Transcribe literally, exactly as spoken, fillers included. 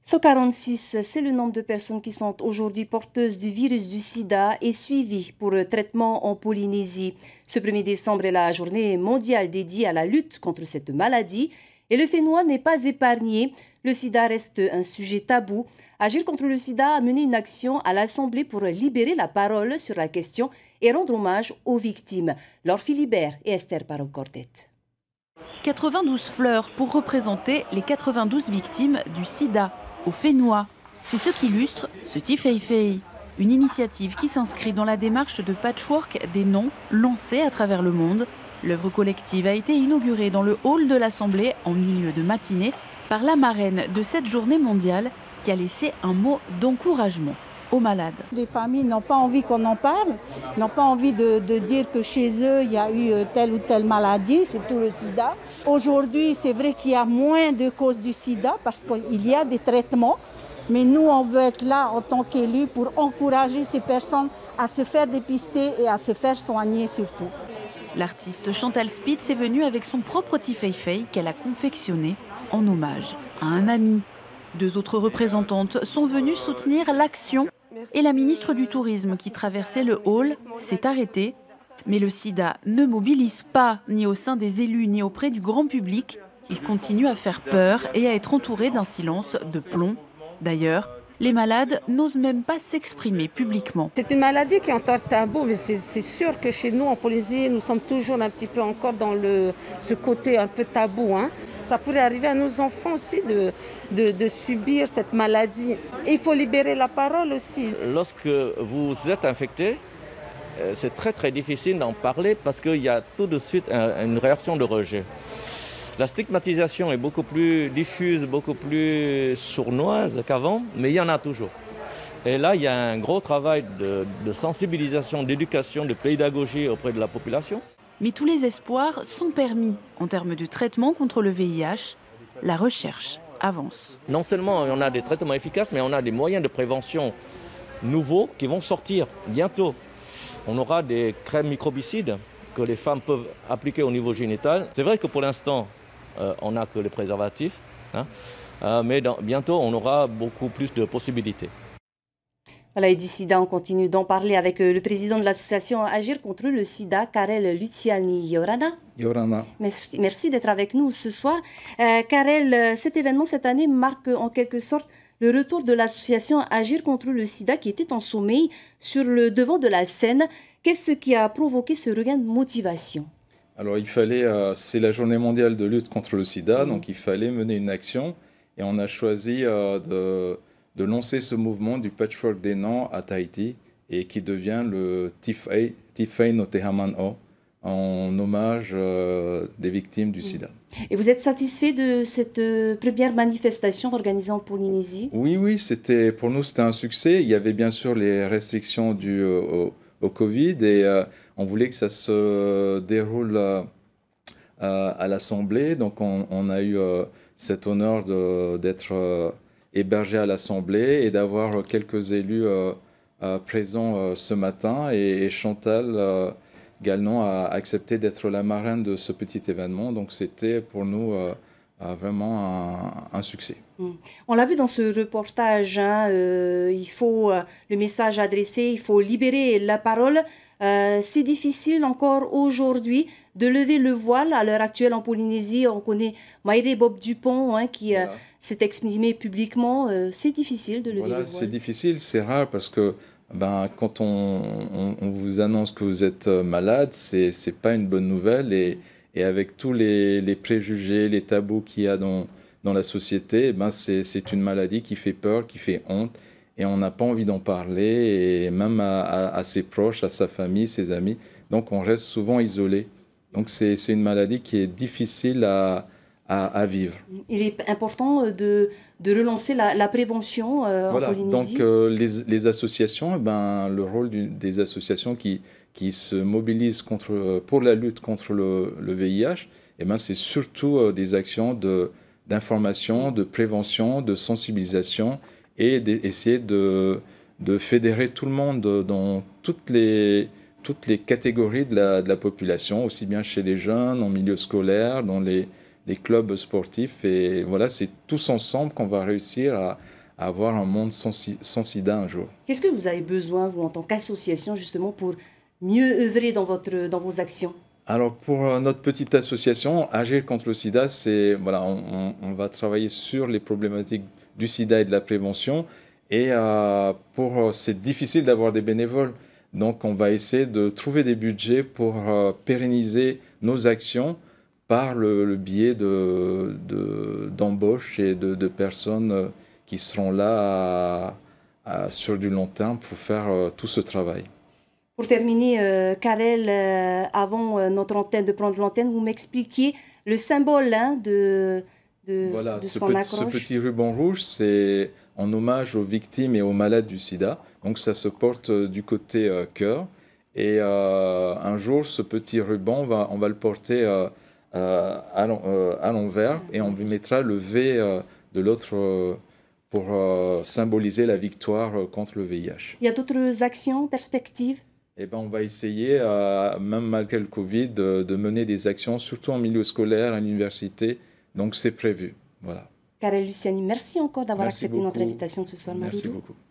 cent quarante-six, c'est le nombre de personnes qui sont aujourd'hui porteuses du virus du sida et suivies pour traitement en Polynésie. Ce premier décembre est la journée mondiale dédiée à la lutte contre cette maladie. Et le Fénois n'est pas épargné. Le sida reste un sujet tabou. Agir contre le sida a mené une action à l'Assemblée pour libérer la parole sur la question et rendre hommage aux victimes. Laure Philibert et Esther Parocortet. quatre-vingt-douze fleurs pour représenter les quatre-vingt-douze victimes du sida au Fénois. C'est ce qu'illustre ce Tifeifei, une initiative qui s'inscrit dans la démarche de patchwork des noms lancée à travers le monde. L'œuvre collective a été inaugurée dans le hall de l'Assemblée en milieu de matinée par la marraine de cette journée mondiale qui a laissé un mot d'encouragement aux malades. Les familles n'ont pas envie qu'on en parle, n'ont pas envie de, de dire que chez eux il y a eu telle ou telle maladie, surtout le sida. Aujourd'hui, c'est vrai qu'il y a moins de causes du sida parce qu'il y a des traitements, mais nous on veut être là en tant qu'élus pour encourager ces personnes à se faire dépister et à se faire soigner surtout. L'artiste Chantal Spitz est venue avec son propre Tifeifei qu'elle a confectionné en hommage à un ami. Deux autres représentantes sont venues soutenir l'action et la ministre du Tourisme qui traversait le hall s'est arrêtée. Mais le sida ne mobilise pas, ni au sein des élus, ni auprès du grand public. Il continue à faire peur et à être entouré d'un silence de plomb. D'ailleurs, les malades n'osent même pas s'exprimer publiquement. C'est une maladie qui est encore tabou, mais c'est sûr que chez nous, en Polynésie, nous sommes toujours un petit peu encore dans le, ce côté un peu tabou. Hein. Ça pourrait arriver à nos enfants aussi de, de, de subir cette maladie. Et il faut libérer la parole aussi. Lorsque vous êtes infecté, c'est très très difficile d'en parler parce qu'il y a tout de suite une réaction de rejet. La stigmatisation est beaucoup plus diffuse, beaucoup plus sournoise qu'avant, mais il y en a toujours. Et là, il y a un gros travail de, de sensibilisation, d'éducation, de pédagogie auprès de la population. Mais tous les espoirs sont permis en termes de traitement contre le V I H. La recherche avance. Non seulement on a des traitements efficaces, mais on a des moyens de prévention nouveaux qui vont sortir bientôt. On aura des crèmes microbicides que les femmes peuvent appliquer au niveau génital. C'est vrai que pour l'instant, euh, on n'a que les préservatifs, hein, euh, mais dans, bientôt, on aura beaucoup plus de possibilités. Voilà, et du sida, on continue d'en parler avec le président de l'association Agir contre le sida, Karel Luciani. Yorana. Yorana. Merci, merci d'être avec nous ce soir. Euh, Karel, cet événement cette année marque en quelque sorte le retour de l'association Agir contre le sida qui était en sommeil sur le devant de la scène. Qu'est-ce qui a provoqué ce regain de motivation? Alors, il fallait, euh, c'est la journée mondiale de lutte contre le sida, mmh. donc il fallait mener une action et on a choisi euh, de, de lancer ce mouvement du patchwork des noms à Tahiti et qui devient le Tifei, Tifei no Te Haman'o en hommage euh, des victimes du mmh. sida. Et vous êtes satisfait de cette euh, première manifestation organisée en Polynésie? Oui, oui, c'était, pour nous c'était un succès. Il y avait bien sûr les restrictions dues au, au Covid et euh, on voulait que ça se déroule euh, à l'Assemblée. Donc on, on a eu euh, cet honneur d'être euh, hébergé à l'Assemblée et d'avoir quelques élus euh, euh, présents euh, ce matin. Et, et Chantal euh, Gagnon a accepté d'être la marraine de ce petit événement. Donc c'était pour nous euh, euh, vraiment un, un succès. Mmh. On l'a vu dans ce reportage, hein, euh, il faut euh, le message adressé, il faut libérer la parole. Euh, c'est difficile encore aujourd'hui de lever le voile. À l'heure actuelle en Polynésie, on connaît Maïré Bob Dupont hein, qui voilà. euh, s'est exprimé publiquement. Euh, c'est difficile de lever voilà, le voile. C'est difficile, c'est rare parce que ben, quand on, on, on vous annonce que vous êtes malade, c'est c'est pas une bonne nouvelle. Et, et avec tous les, les préjugés, les tabous qu'il y a dans, dans la société, ben c'est une maladie qui fait peur, qui fait honte. Et on n'a pas envie d'en parler, et même à, à, à ses proches, à sa famille, ses amis. Donc on reste souvent isolé. Donc c'est une maladie qui est difficile à, à, à vivre. Il est important de, de relancer la, la prévention euh, voilà. en Polynésie. Donc euh, les, les associations, eh ben, le rôle du, des associations qui, qui se mobilisent contre, pour la lutte contre le, le V I H, eh ben, c'est surtout euh, des actions d'information, de, de prévention, de sensibilisation, et d'essayer de, de fédérer tout le monde dans toutes les, toutes les catégories de la, de la population, aussi bien chez les jeunes, en milieu scolaire, dans les, les clubs sportifs. Et voilà, c'est tous ensemble qu'on va réussir à, à avoir un monde sans, sans sida un jour. Qu'est-ce que vous avez besoin, vous, en tant qu'association, justement, pour mieux œuvrer dans, votre, dans vos actions? Alors, pour notre petite association, Agir contre le sida, c'est, voilà, on, on va travailler sur les problématiques du sida et de la prévention. Et euh, pour, c'est difficile d'avoir des bénévoles. Donc, on va essayer de trouver des budgets pour euh, pérenniser nos actions par le, le biais de, de, d'embauches et de, de personnes qui seront là à, à, sur du long terme pour faire euh, tout ce travail. Pour terminer, euh, Karel, euh, avant euh, notre antenne, de prendre l'antenne, vous m'expliquiez le symbole hein, de, de, voilà, de ce, ce qu'on petit, accroche. ce petit ruban rouge, c'est en hommage aux victimes et aux malades du sida. Donc ça se porte du côté euh, cœur. Et euh, un jour, ce petit ruban, on va, on va le porter euh, euh, à l'envers et on lui mettra le V euh, de l'autre euh, pour euh, symboliser la victoire euh, contre le V I H. Il y a d'autres actions, perspectives? Eh ben, on va essayer, euh, même malgré le Covid, de, de mener des actions, surtout en milieu scolaire, à l'université. Donc c'est prévu. Voilà. Karel Luciani, merci encore d'avoir accepté beaucoup. notre invitation de ce soir. Merci Marie-Lou. beaucoup.